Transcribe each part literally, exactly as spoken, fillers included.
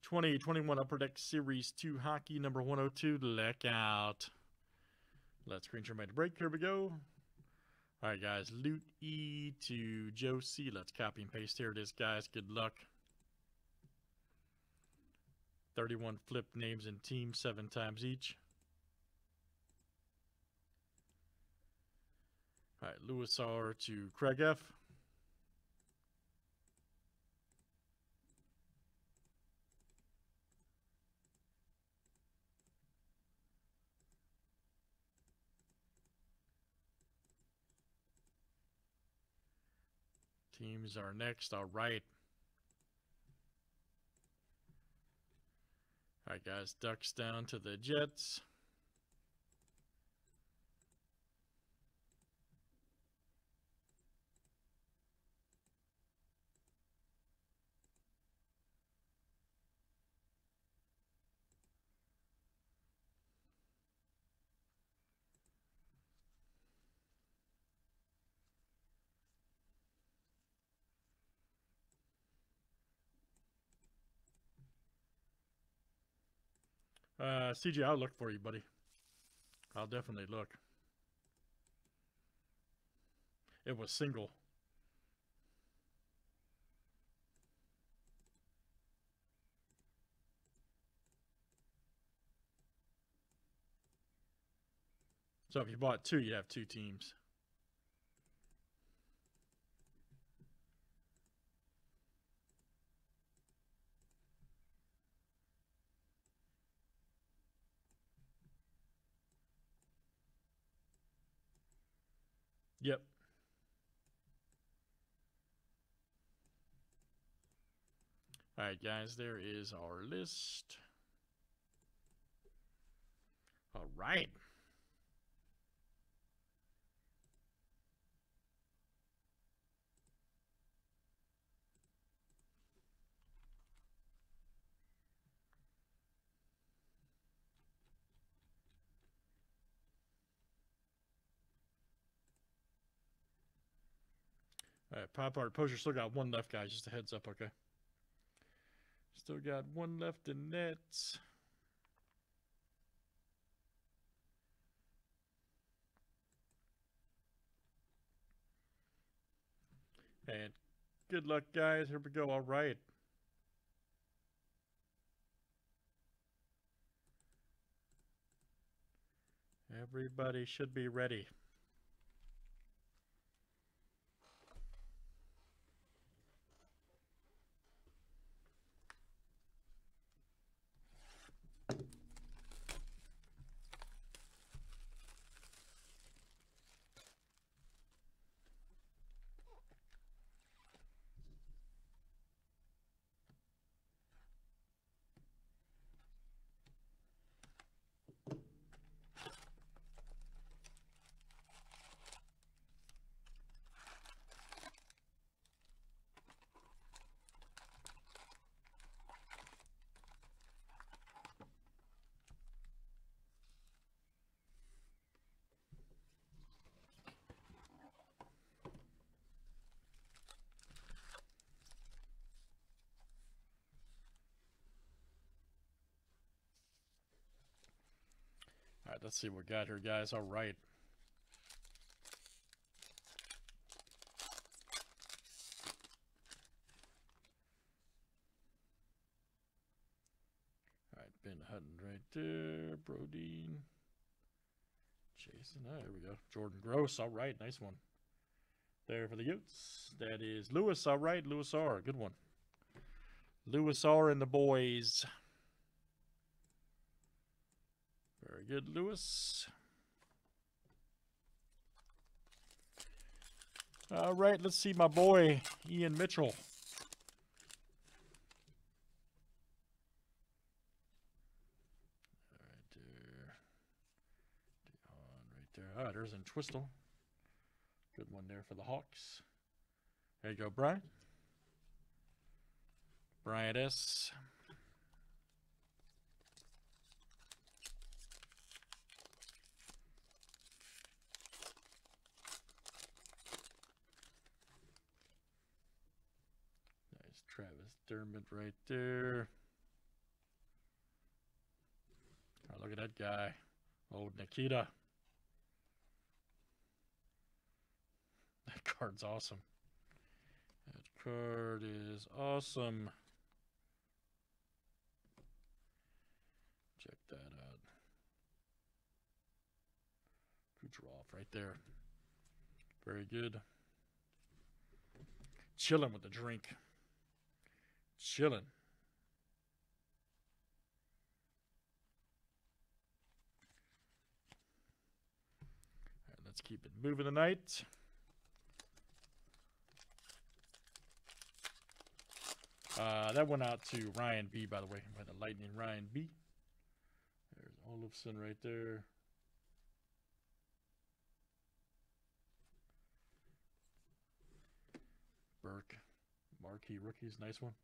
twenty twenty-one Upper Deck Series two Hockey number one oh two. Look out. Let's screen share made to break. Here we go. All right, guys. Loot E to Joe C. Let's copy and paste. Here it is, guys. Good luck. thirty-one flip names and teams, seven times each. All right, Lewis R to Craig F. Teams are next. All right. All right, guys. Ducks down to the Jets. Uh, C J, I'll look for you, buddy. I'll definitely look. It was single. So if you bought two, you have two teams. Yep. All right, guys, there is our list. All right. All right, Pop Art Poster still got one left, guys. Just a heads up, okay? Still got one left in nets. And good luck, guys. Here we go. All right. Everybody should be ready. All right, let's see what we got here, guys. All right. All right, Ben Hutton right there. Brodeen. Jason. Oh, there we go. Jordan Gross. All right, nice one. There for the Utes. That is Lewis. All right, Lewis R. Good one. Lewis R and the boys. Very good, Lewis. All right, let's see my boy, Ian Mitchell. All right there. Dion right there. Ah, there's Entwistle. Good one there for the Hawks. There you go, Brian. Bryant S. Nice Travis Dermott right there. Look at that guy. Old Nikita. That card's awesome. That card is awesome. Check that out. Kucherov right there. Very good. Chilling with the drink. Chilling. All right, let's keep it moving tonight. Uh, that went out to Ryan B, by the way, by the Lightning Ryan B. There's Olofsson right there. Burke. Marquee rookies. Nice one.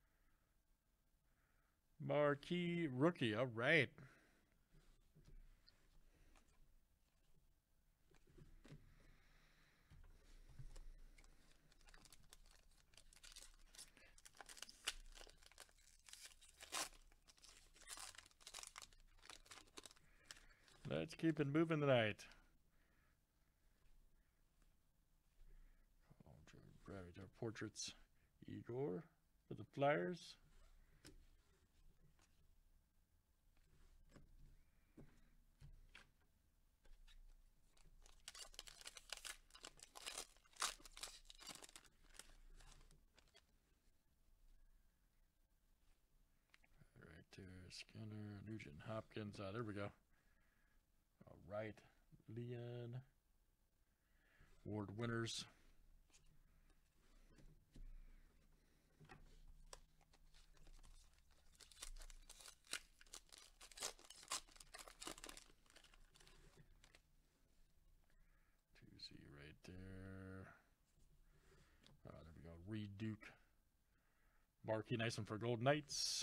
Marquee rookie. All right. Let's keep it moving tonight. Oh, right there, portraits. Igor for the Flyers. Right there, Skinner, Nugent Hopkins. Ah, there we go. All right, Leon. Award winners. two Z right there. Oh, there we go. Reed Duke. Marquee, nice one for Golden Knights.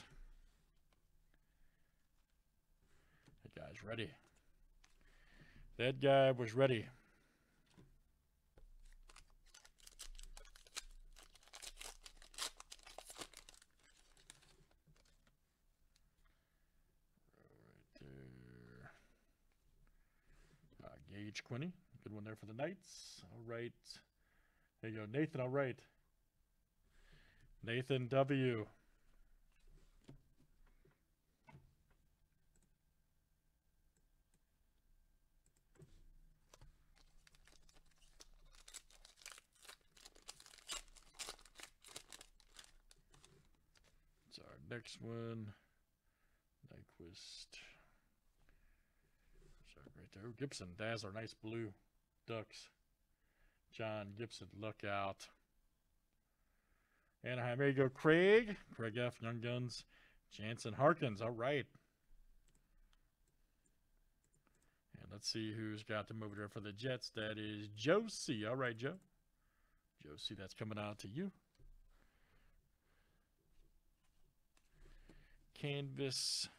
That guy's ready. That guy was ready. Right there. Uh, Gage Quinney. Good one there for the Knights. All right. There you go. Nathan, all right. Nathan W. Next one, Nyquist. Sorry, right there. Gibson, Dazzler, nice blue. Ducks. John Gibson, look out. Anaheim, there you go. Craig. Craig F, Young Guns. Jansen Harkins, all right. And let's see who's got them over there for the Jets. That is Josie. All right, Joe. Josie, that's coming out to you. Canvas,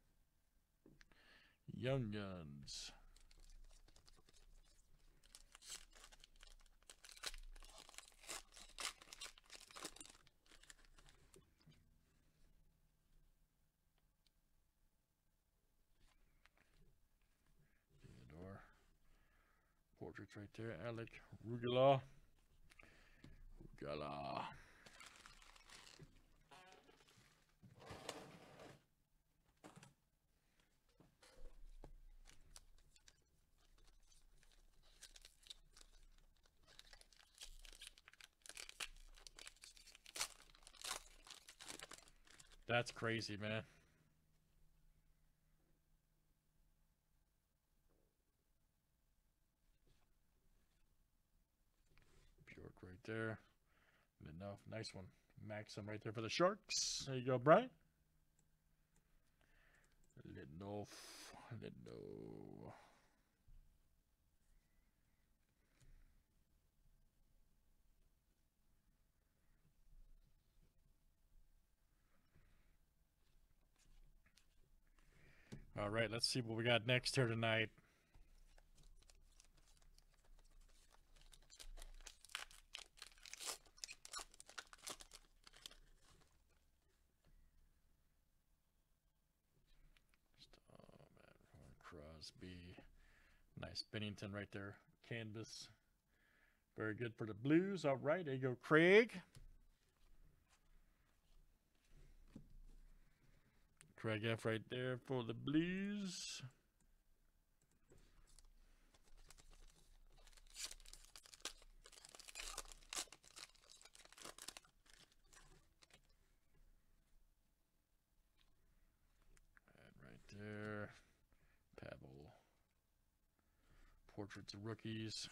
Young Guns. Theodore. Portraits right there. Alec Rugala. Rugala. That's crazy, man. Bjork right there. Enough. Nice one. Maxim right there for the Sharks. There you go, Brian. Lidnoff. Lidnoff. All right, let's see what we got next here tonight. Oh, man, Crosby. Nice Bennington right there. Canvas. Very good for the Blues. All right, there you go, Craig. Craig F right there for the Blues. And right there, Pavel. Portraits of rookies.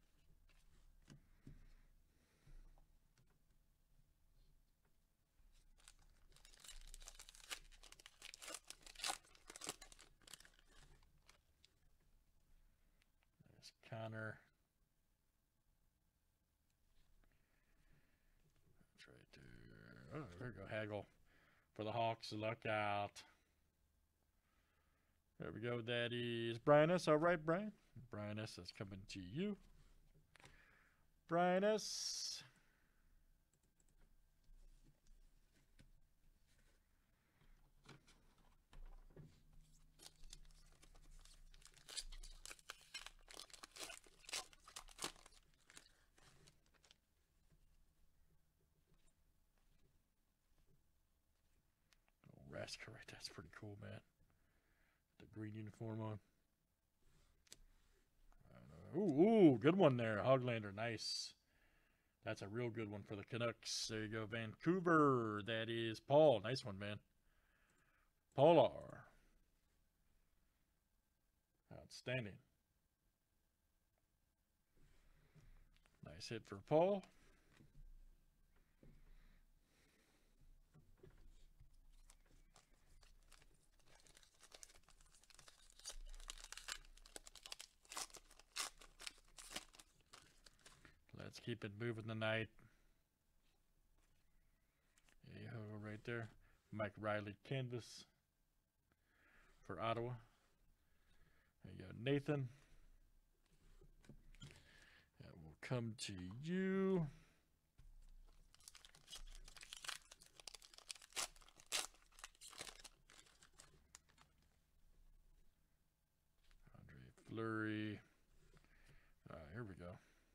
Connor. That's right there. Oh, there we go. Hagel for the Hawks. Look out. There we go. That is Brian S. All right, Brian. Brian S. is coming to you. Brian S. Rasker, right? That's pretty cool, man. The green uniform on. Ooh, ooh, good one there. Hoglander, nice. That's a real good one for the Canucks. There you go, Vancouver. That is Paul. Nice one, man. Polar. Outstanding. Nice hit for Paul. Let's keep it moving tonight. A-ho right there. Mike Riley canvas for Ottawa. There you go, Nathan. That will come to you. Andre Fleury. Uh, here we go.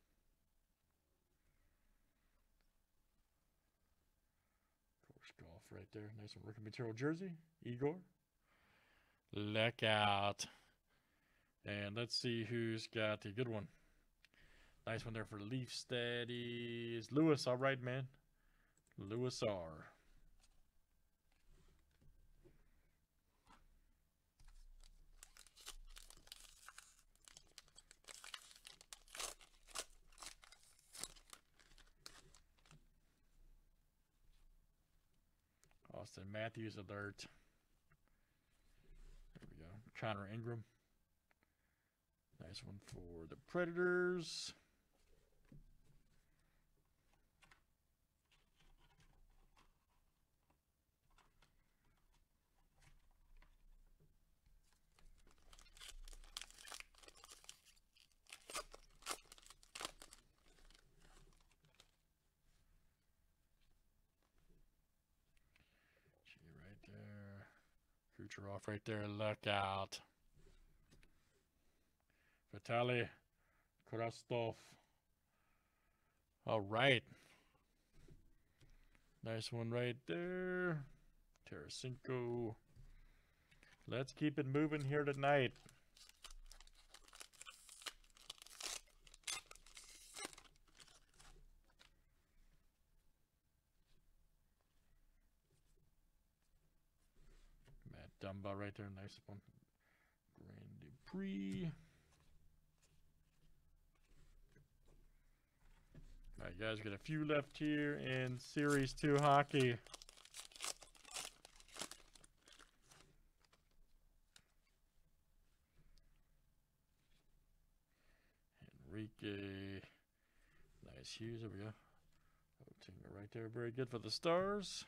Golf right there. Nice one. Rookie material jersey. Igor. Look out. And let's see who's got the good one. Nice one there for the Leafs. That is Lewis. All right, man. Lewis R. Austin Matthews alert. There we go. Connor Ingram. Nice one for the Predators. Kucherov right there. Look out. Vitaly Krastov. All right. Nice one right there. Tarasenko. Let's keep it moving here tonight. Matt Dumba right there. Nice one. Grand Dupree. All right, guys, got a few left here in Series two Hockey. Enrique. Nice Hughes. There we go. Oettinger right there. Very good for the Stars.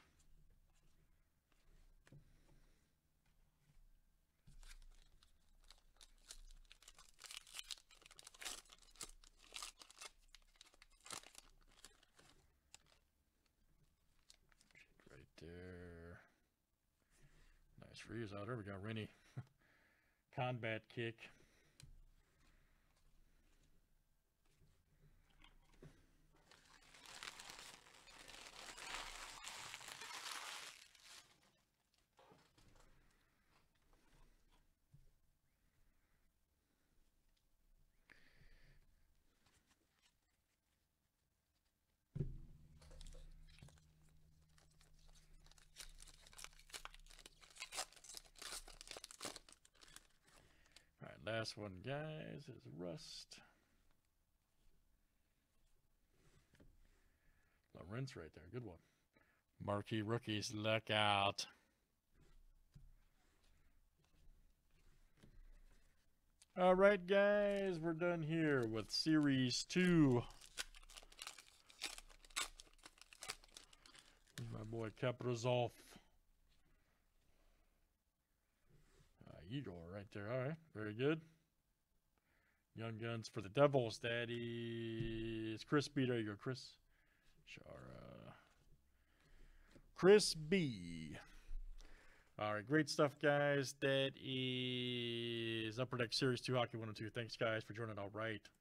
Right there. Nice freeze out. There we go. Rennie. Combat Kick. Last one, guys, is Rust. Lawrence right there. Good one. Marquee rookies, look out. All right, guys, we're done here with Series two. My boy Kaprizov. Eagle right there. All right, very good. Young Guns for the Devils. That is Chris B. There you go, Chris. Chara. Chris B. All right, great stuff, guys. That is Upper Deck Series two Hockey one oh two. Thanks, guys, for joining. All right.